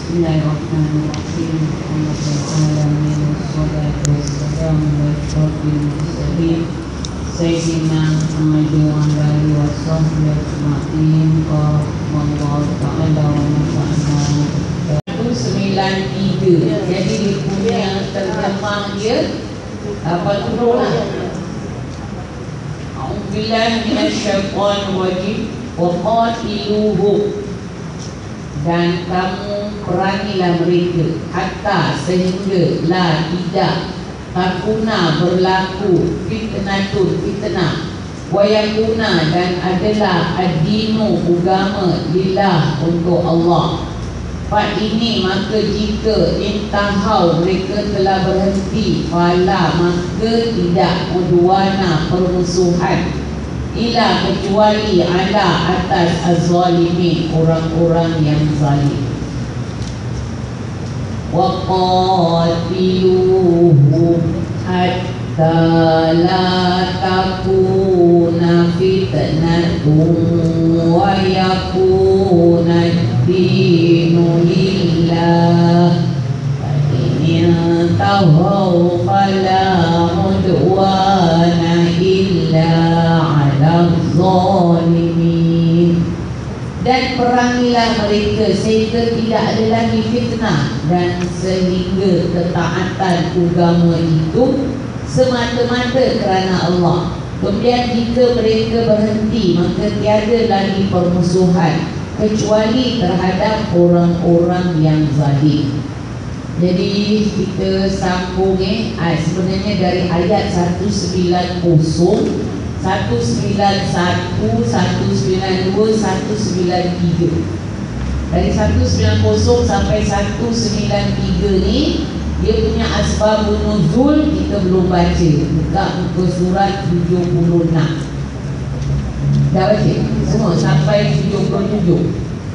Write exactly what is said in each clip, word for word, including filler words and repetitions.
Bismillahirrahmanirrahim. Alhamdulillahirrahmanirrahim. Wassalatu wassalamu ala asyrafil mursalin Sayyidina Muhammadin wa ala alihi wa sahbihi ajma'in. Wallahu ta'ala wa nafa'ana. seratus sembilan puluh tiga. Jadi dia punya terjemah dia apa tu lah. A'udzubillahi minasyaitonir rajim. Wa qatiluhu, dan kamu perangilah mereka hatta sehingga la tidak takuna berlaku fitnatun fitnah wa yakuna, dan adalah ad-dinu agama lillah untuk Allah. Fa ini, maka jika intahau mereka telah berhenti, fala maka tidak udwana permusuhan ila kecuali ala atas az-zalimin, orang-orang yang zalim. Wa qatiluhum hatta la takuna fitnatun wa yakuna ad-dinu lillah. Fa in tawaw fala mudwana illa zalimin, dan perangilah mereka sehingga tidak ada lagi fitnah, dan sehingga ketaatan agama itu semata-mata kerana Allah. Kemudian jika mereka berhenti, maka tiada lagi permusuhan kecuali terhadap orang-orang yang zalim. Jadi kita sambung eh sebenarnya dari ayat seratus sembilan puluh, seratus sembilan puluh satu, seratus sembilan puluh dua, seratus sembilan puluh tiga. Dari seratus sembilan puluh sampai seratus sembilan puluh tiga ni dia punya asbabun nuzul kita belum baca. Buka muka surat tujuh puluh enam. Dah baca? Semua sampai tujuh puluh tujuh.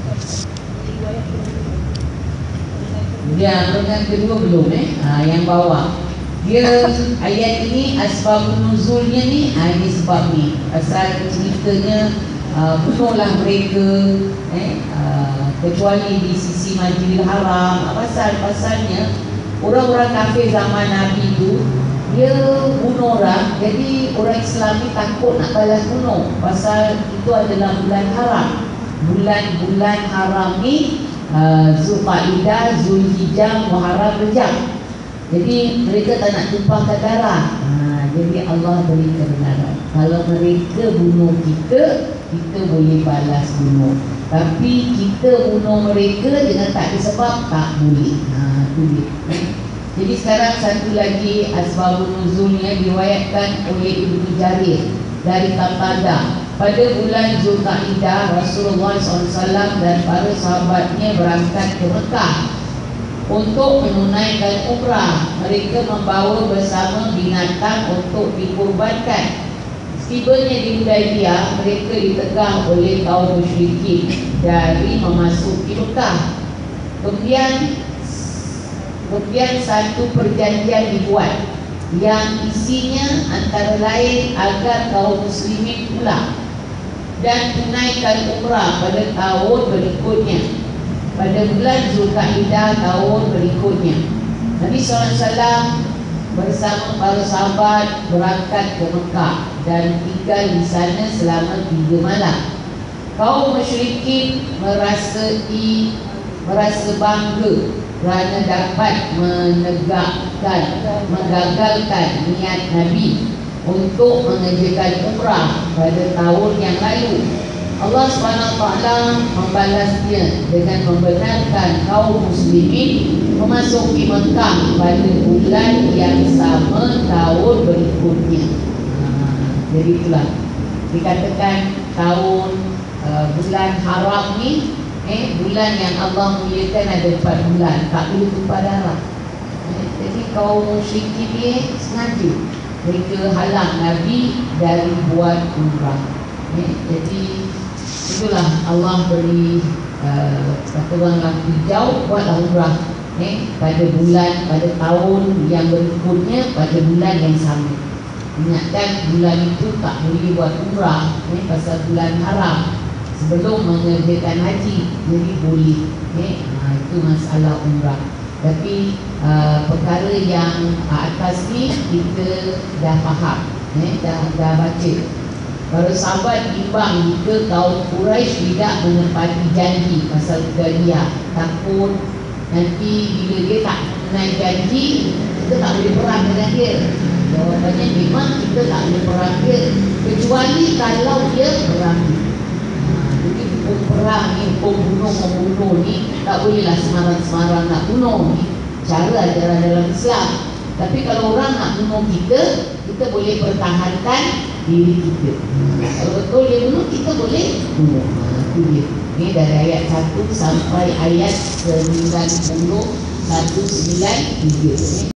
Dia dengan kedua belum eh? Ha, yang bawah. Dia ayat ini asbab nuzulnya ni, ha, ini sebab ni asal ceritanya uh, bunuhlah mereka eh, uh, kecuali di sisi Masjidil Haram. Pasal pasalnya orang-orang kafir zaman Nabi tu dia bunuh orang, jadi orang Islam ni takut nak balas bunuh. Pasal itu adalah bulan haram. Bulan-bulan haram ni uh, Zulqaidah, Zulhijjah, Muharram, Rejab. Jadi mereka tak nak tumpahkan darah. ha, Jadi Allah beri kebenaran. Kalau mereka bunuh kita, kita boleh balas bunuh. Tapi kita bunuh mereka dengan tak ada sebab, tak boleh. ha, Itu dia. Jadi sekarang satu lagi asbabun nuzulnya diriwayatkan oleh Ibnu Jarir dari Qatadah. Pada bulan Zulqaidah, Rasulullah sallallahu alaihi wasallam dan para sahabatnya berangkat ke Mekah untuk menunaikan umrah. Mereka membawa bersama binatang untuk dikurbankan. Setibanya di Hudaybiyah, mereka ditegah oleh kaum musyrikin dari memasuki Mekah. Kemudian Kemudian satu perjanjian dibuat yang isinya antara lain agar kaum muslimin pulang dan tunaikan umrah pada tahun berikutnya, pada bulan Zulqaidah tahun berikutnya. Nabi sallallahu alaihi wasallam bersama para sahabat berangkat ke Mekah dan tinggal di sana selama tiga malam. Kaum musyrikin merasai merasa bangga kerana dapat menegakkan, menggagalkan niat Nabi untuk mengerjakan umrah pada tahun yang lalu. Allah subhanahu wa taala membalasnya dengan membenarkan kaum muslimin memasuki Mekah pada bulan yang sama tahun berikutnya. ha, Jadi itulah dikatakan tahun uh, bulan haram ni, Eh, bulan yang Allah muliakan ada empat bulan, tak boleh tumpah darah. Eh, jadi kaum musyrikin ni sengaja mereka halang Nabi dari buat umrah. Eh, jadi itulah Allah beri uh, kata orang lampu hijau, buatlah umrah eh, pada bulan, pada tahun yang berikutnya, pada bulan yang sama. Ingatkan bulan itu tak boleh buat umrah eh, pasal bulan haram sebelum mengerjakan haji, jadi boleh. Okay. Ha, Itu masalah umrah. Tapi uh, perkara yang uh, atas ni kita dah faham, eh, dah, dah baca. Para sahabat bimbang jika kaum Quraisy tidak menepati janji pasal Hudaybiyah, takut nanti bila dia tak menaik janji, kita tak boleh perang dengan dia. Jawapannya memang kita tak boleh perang dia, kecuali kalau dia perang. Jadi hukum perang ni, hukum bunuh-membunuh ni tak bolehlah semarang-semarang nak bunuh ni. Cara ajaran dalam Islam. Tapi kalau orang nak bunuh kita, kita boleh pertahankan diri kita. Kalau betul dia bunuh, kita boleh bunuh. Itu dia. Ini dari ayat satu sampai ayat sembilan puluh satu sembilan tiga.